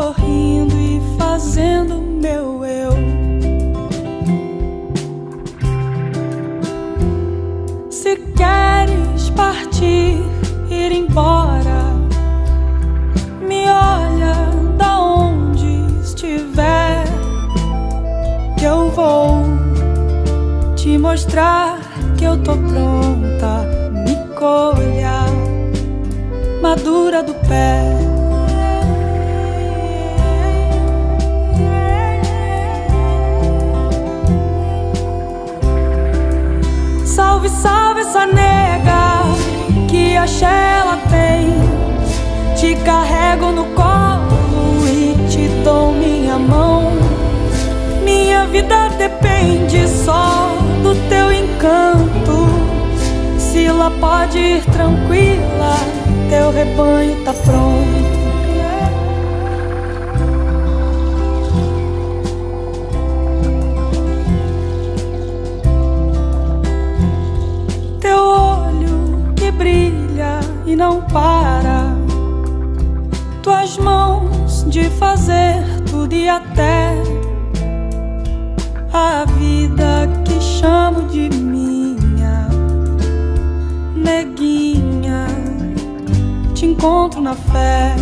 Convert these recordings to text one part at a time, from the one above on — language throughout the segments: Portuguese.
sorrindo e fazendo meu eu. Se queres partir, ir embora, me olha da onde estiver, que eu vou te mostrar que eu tô pronta. Me colha madura do pé. Salve, salve essa nega que axé ela tem. Te carrego no colo e te dou minha mão. Minha vida depende só do teu encanto. Sila pode ir tranquila, teu rebanho tá pronto. Teu olho que brilha e não para, tuas mãos de fazer tudo e até a vida que chamo de minha. Neguinha, te encontro na fé.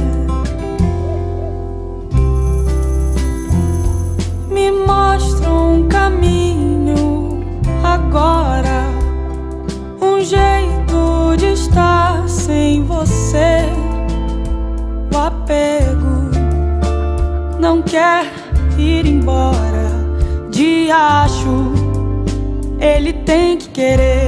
Me mostra um caminho agora, um jeito de estar sem você. O apego não quer ir embora. Diacho, ele tem que querer.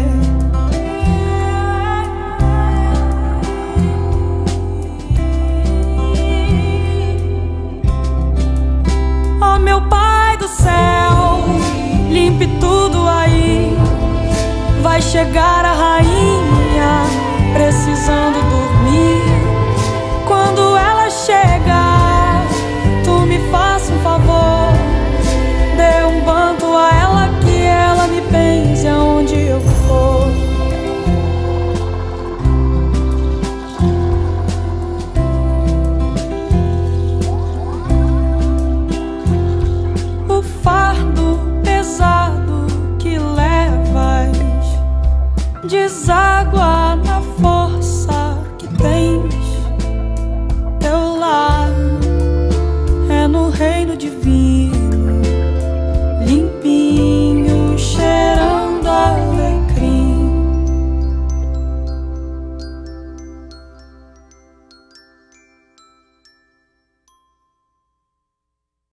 Oh meu Pai do céu, limpe tudo aí. Vai chegar a rainha precisando dormir. Quando ela chegar, tu me faça um favor, dê um banto a ela, que ela me benze aonde eu for. O fardo pesado que levas deságua na força que tens. Teu lar é no reino divino.